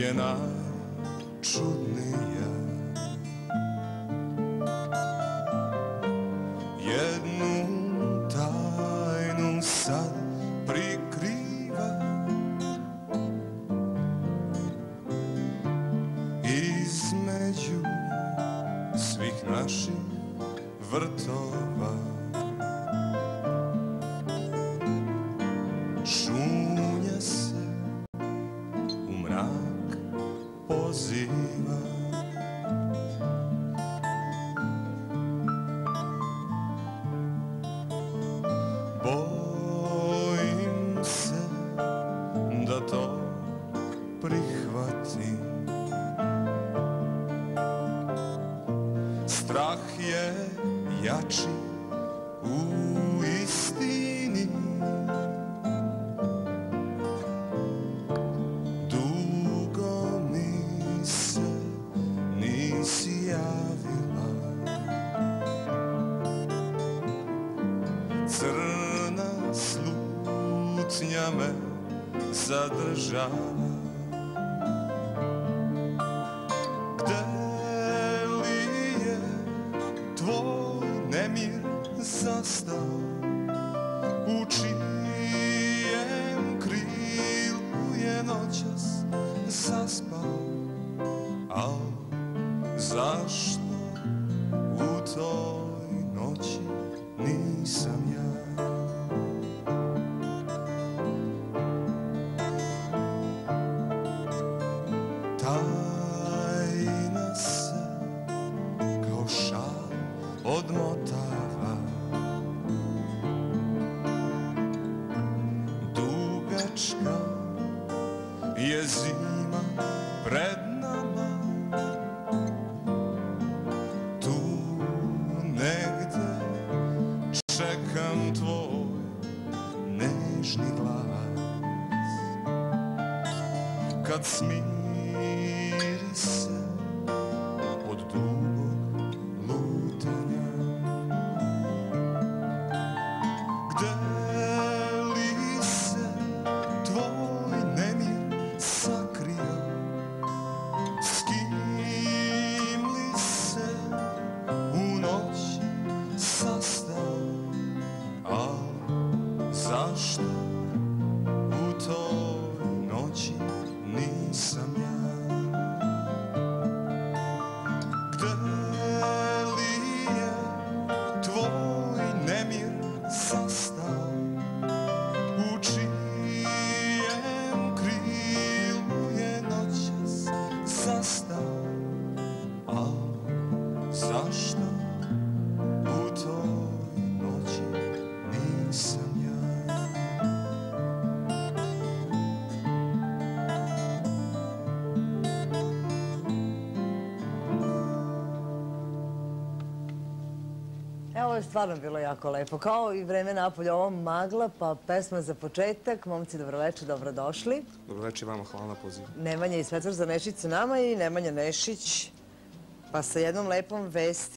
je najčudnija. Jednu tajnu sad prikriva, između svih naših vrtova. Šunja se u mrak poziva. Bojim se da to prihvatim. Strah je jači u istini. Dugo mi se nisi javila. Crna slutnja me zadržava. Gde li je tvoj nemir zastao? U čijem krilu je noćas zaspao? Al zašto u toj noći nisam ja? Tajna se kao šal odmotava. Dugačka je zima pred nama. Tu negde čekam tvoj nežni glas. Kad smiri se od dugog lutanja. Gde li se tvoj nemir sakrio? S kim li se u noći sastao? A zašto u toj noći nisam ja? Gde li je tvoj nemir zastao? U čijem krilu je noćas zastao? A zašto u toj noći nisam ja? Ovo je stvarno bilo jako lepo. Kao i Vreme napolja, ovo magla, pa pesma za početak. Momci, dobroveče, dobrodošli. Dobroveče vama, hvala na pozivu. Nemanja i Svetlana Nešić sa nama i Nemanja Nešić, pa sa jednom lepom vesti